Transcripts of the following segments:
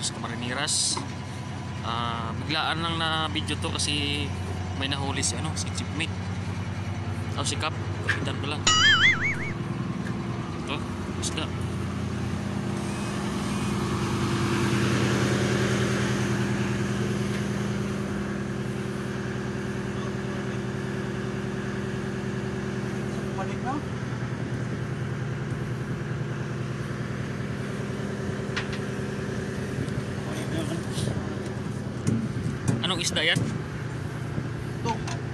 Camarines Camariniras. Biglaan lang na video to kasi may nahuli si si Chipmate. Si Cap, kapitan pala. Ito, isda. Balik na. Anong isda yan? Ito.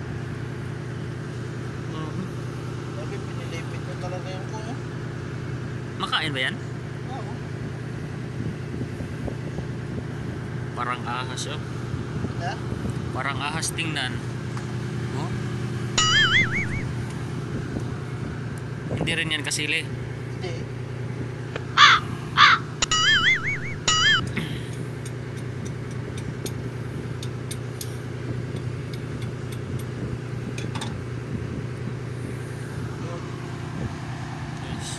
Lagi pinilipit ko talaga yung ko. Makain ba yan? Oo. Parang ahas Ha? Parang ahas tingnan. Oh? Hindi rin yan kasili. Hindi. Yes.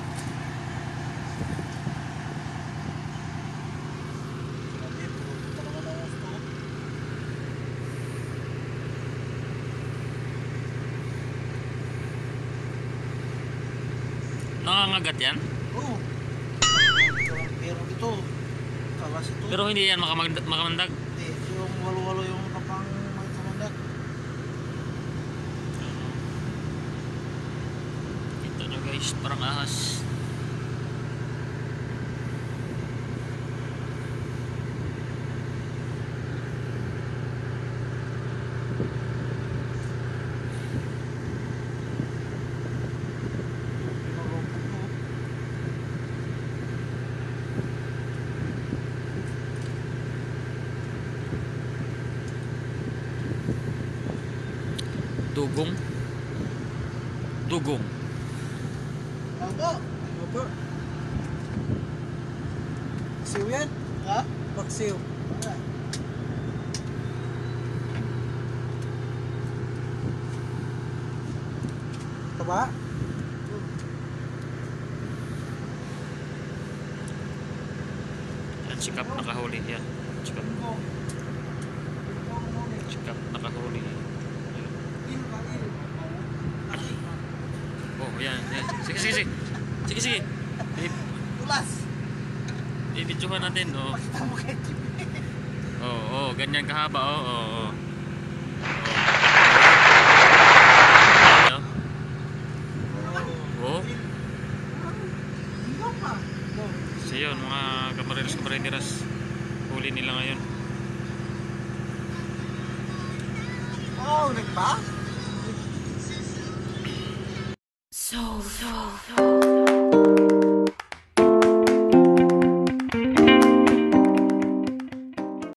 Lagi po. Talaga na gusto. Nangangagat yan? Oo. Pero ito. Kalas ito. Pero hindi yan makamandag. Hindi. Yung walo-walo yung kapang may kamandag. Kita nyo guys, parang ahas. Dugong. Dugong. Opo. Opo. Paksiw yan? Ha? Paksiw. Taba? Yan, si Cap nakahuli yan. Si Cap nakahuli. Oh, yan, yan. Sige, sige, sige. Sige, sige. Tulas! I-videohan natin, oh. Pakita mo kay Chip. Oh, ganyan kahaba, oh. Oh. So yun, mga Camarines Camariniras, huli nila ngayon. Oh, nagba? So.